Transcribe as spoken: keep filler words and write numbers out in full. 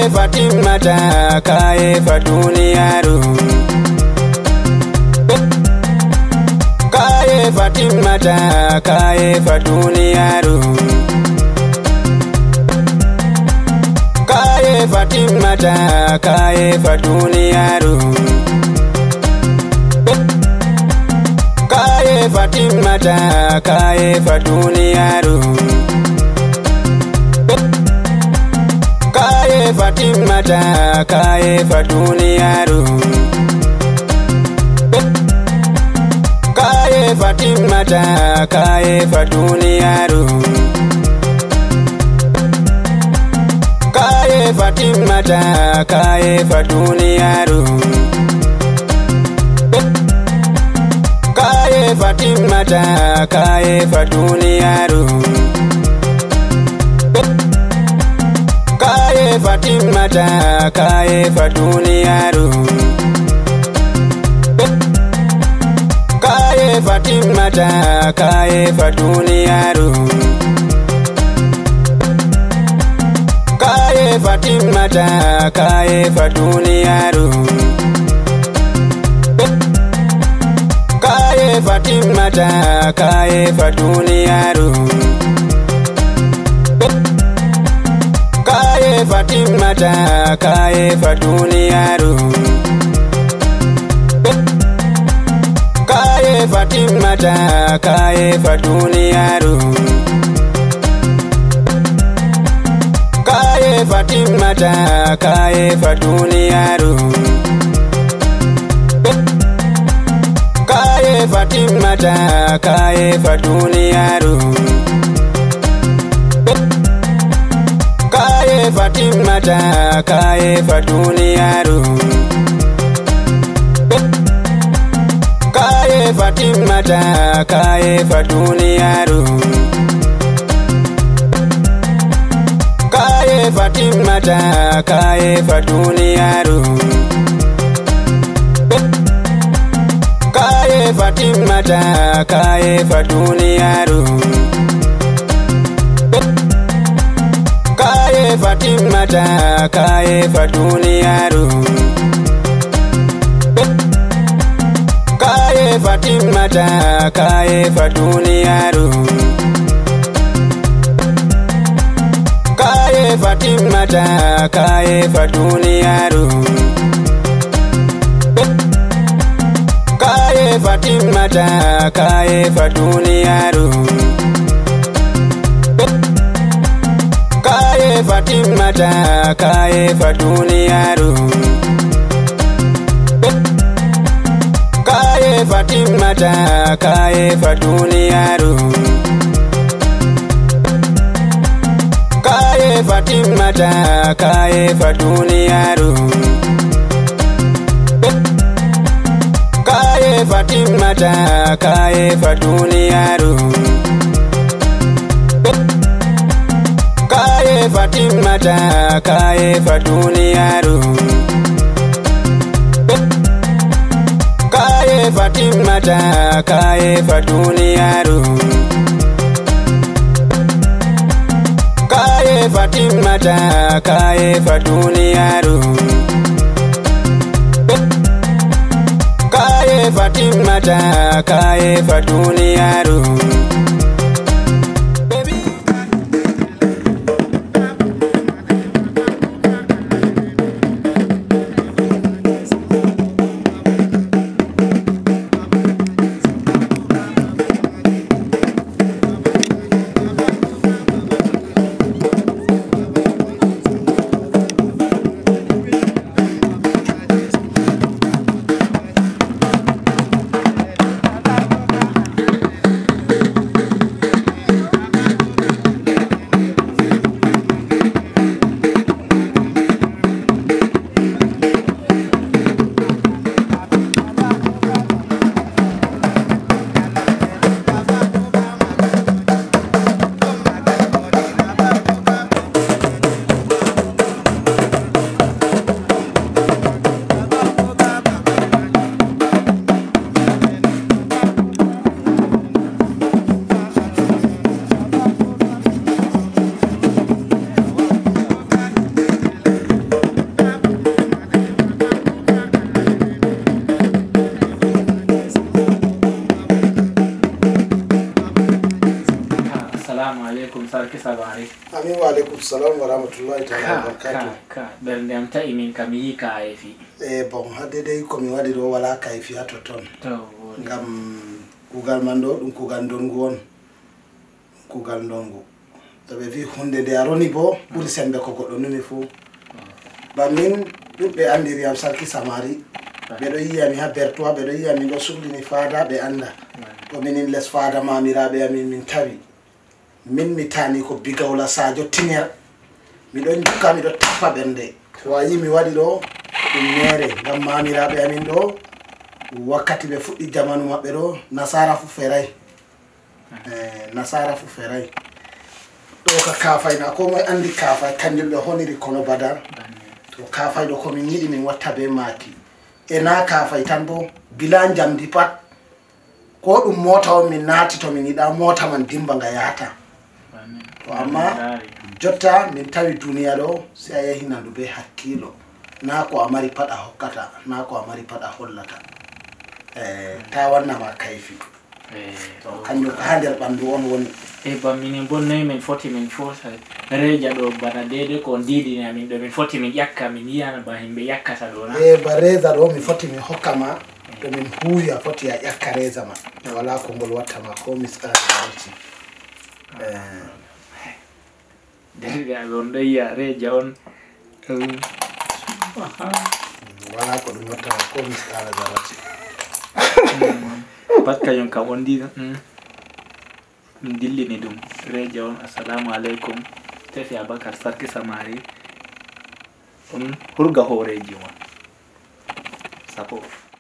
Fatimata kaye fa duniyaru kaye Fatimata kaye fa duniyaru kaye Fatimata kaye fa duniyaru kaye Fatimata kaye fa duniyaru Fatimata kaye fa duniyaru kaye Fatimata kaye fa duniyaru kaye Fatimata kaye fa duniyaru kaye Fatimata kaye fa duniyaru Fatimata kaye fa duniyaru kaye Fatimata kaye fa duniyaru kaye Fatimata kaye fa duniyaru kaye Fatimata kaye fa duniyaru Fatimata kaye fa duniyaru kaye Fatimata kaye fa duniyaru kaye Fatimata kaye fa duniyaru kaye Fatimata kaye fa duniyaru Fatimata kaye fa duniyaru kaye Fatimata kaye fa duniyaru kaye Fatimata kaye fa duniyaru kaye Fatimata kaye fa duniyaru Fatimata kaye fa duniyaru kaye Fatimata kaye fa duniyaru kaye Fatimata kaye fa duniyaru kaye Fatimata kaye fa duniyaru Fatimata kaye fa duniyaru kaye Fatimata kaye fa duniyaru kaye Fatimata kaye fa duniyaru kaye Fatimata kaye fa duniyaru Fatimata kaye fa duniyaru kaye Fatimata kaye fa duniyaru kaye Fatimata kaye fa duniyaru kaye Fatimata kaye fa duniyaru wa alaikum salam wa rahmatullahi ta'ala wa barakatuh. Ka bernde am ta'i min kam yi kaayefi. Eh bon hadde dai ko mi wadi do wala kayfi ha toton. To Ngam kugal man do dum kugal dongu won. Kugal dongu. To be vi hunde de aroni bo buri sembe ko goddo numi fu. Ba min dubbe andiri am sarki samari. Be do yiya mi ha bertoa be do yiya mi do suglini faada be anda. To minin les faada mamirabe amin min tawi. Min mi tani ko bigawla Sadio Tiner mi don jukka mi do tappa bende ko wayi mi wadi do dum mere ngam mamirabe amin do wakkati be fuddi jamanu mabbe do nasara fu feray eh nasara fu feray do ka kafay na ko moy andi kafay kanjum be honiri kono badar to kafay do ko min yidi min watta be mati e na kafay tan bo bilan jamdi pat ko dum mota on min nati to min yida mota man dimba nga yata to amma jotta min tawi duniya do si a yahi nandu be hakkilo na ko amari pada hokkata na ko amari pada hollata eh ta wanna ma kayfi eh to kanyo ko hander bandu on woni e ba min bonne min foti min forsa reja do bana dede ko ndidi na min do min foti min yakka min yiyana ba himbe yakkata do na e ba reza do mi foti min hokkama to min huya foti ya yakka reza ma wala ko ngol watta ma ko miskala dalci eh Dari on ya reja on wala ko dum watta ko miskala dalci pat kayon kam on di min dillini dum reja on assalamu alaikum tefi abakar sarki samari on hurga horeji won sapo